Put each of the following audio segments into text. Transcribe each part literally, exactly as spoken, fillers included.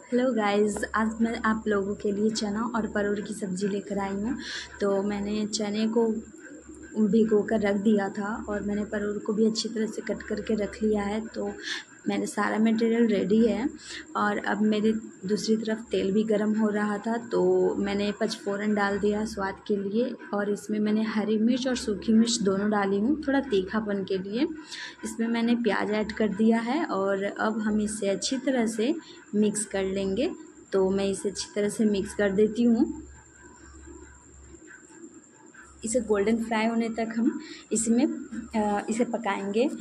Hello guys, आज मैं आप लोगों के लिए चना और परोर की सब्ज़ी लेकर आई हूँ। तो मैंने चने को भिगो कर रख दिया था और मैंने परोर को भी अच्छी तरह से कट करके रख लिया है। तो मेरे सारा मटेरियल रेडी है और अब मेरे दूसरी तरफ तेल भी गर्म हो रहा था, तो मैंने पचफोरन डाल दिया स्वाद के लिए। और इसमें मैंने हरी मिर्च और सूखी मिर्च दोनों डाली हूँ थोड़ा तीखापन के लिए। इसमें मैंने प्याज ऐड कर दिया है और अब हम इसे अच्छी तरह से मिक्स कर लेंगे। तो मैं इसे अच्छी तरह से मिक्स कर देती हूँ। इसे गोल्डन फ्राई होने तक हम इसमें इसे पकाएंगे।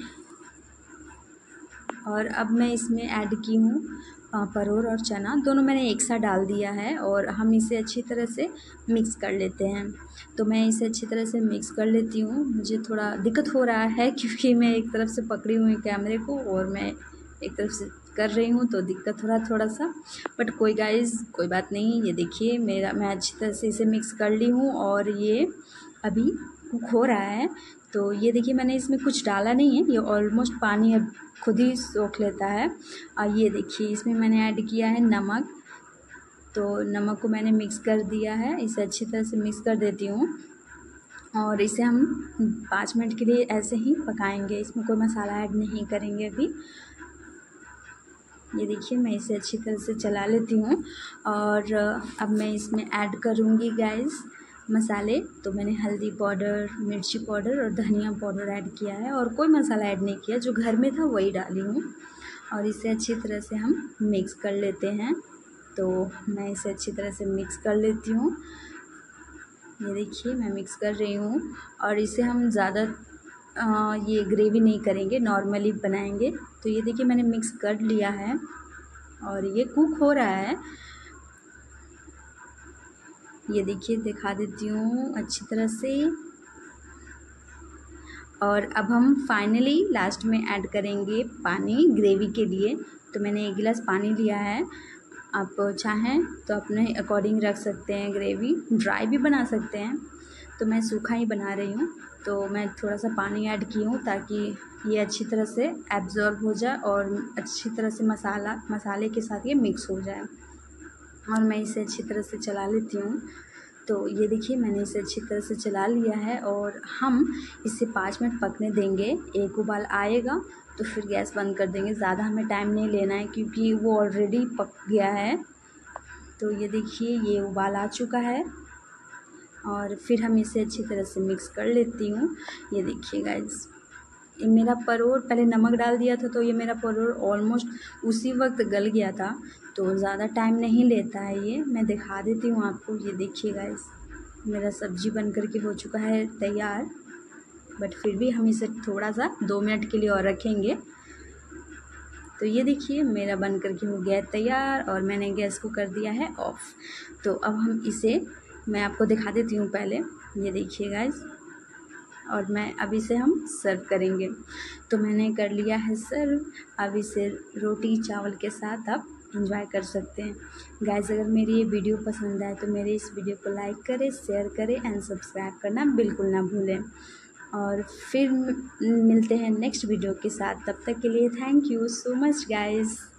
और अब मैं इसमें ऐड की हूँ परोर और चना, दोनों मैंने एक साथ डाल दिया है और हम इसे अच्छी तरह से मिक्स कर लेते हैं। तो मैं इसे अच्छी तरह से मिक्स कर लेती हूँ। मुझे थोड़ा दिक्कत हो रहा है क्योंकि मैं एक तरफ से पकड़ी हुई कैमरे को और मैं एक तरफ से कर रही हूँ, तो दिक्कत हो रहा है थोड़ा सा, बट कोई गाइस कोई बात नहीं। ये देखिए मेरा मैं अच्छी तरह से इसे मिक्स कर ली हूँ और ये अभी कुक हो रहा है। तो ये देखिए मैंने इसमें कुछ डाला नहीं है, ये ऑलमोस्ट पानी अब खुद ही सोख लेता है। और ये देखिए इसमें मैंने ऐड किया है नमक। तो नमक को मैंने मिक्स कर दिया है, इसे अच्छी तरह से मिक्स कर देती हूँ और इसे हम पाँच मिनट के लिए ऐसे ही पकाएंगे। इसमें कोई मसाला ऐड नहीं करेंगे अभी। ये देखिए मैं इसे अच्छी तरह से चला लेती हूँ और अब मैं इसमें ऐड करूँगी गाइस मसाले। तो मैंने हल्दी पाउडर, मिर्ची पाउडर और धनिया पाउडर ऐड किया है और कोई मसाला ऐड नहीं किया, जो घर में था वही डाली हूँ। और इसे अच्छी तरह से हम मिक्स कर लेते हैं। तो मैं इसे अच्छी तरह से मिक्स कर लेती हूँ। ये देखिए मैं मिक्स कर रही हूँ और इसे हम ज़्यादा ये ग्रेवी नहीं करेंगे, नॉर्मली बनाएंगे। तो ये देखिए मैंने मिक्स कर लिया है और ये कुक हो रहा है। ये देखिए दिखा देती हूँ अच्छी तरह से। और अब हम फाइनली लास्ट में ऐड करेंगे पानी ग्रेवी के लिए। तो मैंने एक गिलास पानी लिया है, आप चाहें तो अपने अकॉर्डिंग रख सकते हैं। ग्रेवी ड्राई भी बना सकते हैं, तो मैं सूखा ही बना रही हूँ। तो मैं थोड़ा सा पानी ऐड की हूँ ताकि ये अच्छी तरह से एब्ज़ॉर्ब हो जाए और अच्छी तरह से मसाला मसाले के साथ ये मिक्स हो जाए। और मैं इसे अच्छी तरह से चला लेती हूँ। तो ये देखिए मैंने इसे अच्छी तरह से चला लिया है और हम इसे पाँच मिनट पकने देंगे। एक उबाल आएगा तो फिर गैस बंद कर देंगे। ज़्यादा हमें टाइम नहीं लेना है क्योंकि वो ऑलरेडी पक गया है। तो ये देखिए ये उबाल आ चुका है और फिर हम इसे अच्छी तरह से मिक्स कर लेती हूँ। ये देखिए गाइस मेरा परोर पहले नमक डाल दिया था, तो ये मेरा परोर ऑलमोस्ट उसी वक्त गल गया था। तो ज़्यादा टाइम नहीं लेता है ये, मैं दिखा देती हूँ आपको। ये देखिए गाइस मेरा सब्ज़ी बन कर के हो चुका है तैयार, बट फिर भी हम इसे थोड़ा सा दो मिनट के लिए और रखेंगे। तो ये देखिए मेरा बन कर के हो गया तैयार और मैंने गैस को कर दिया है ऑफ़। तो अब हम इसे मैं आपको दिखा देती हूँ पहले। ये देखिए गाइस और मैं अब इसे हम सर्व करेंगे। तो मैंने कर लिया है सर्व। अब इसे रोटी चावल के साथ आप एंजॉय कर सकते हैं। गाइस अगर मेरी ये वीडियो पसंद आए तो मेरे इस वीडियो को लाइक करें, शेयर करें एंड सब्सक्राइब करना बिल्कुल ना भूलें। और फिर मिलते हैं नेक्स्ट वीडियो के साथ, तब तक के लिए thank you so much guys.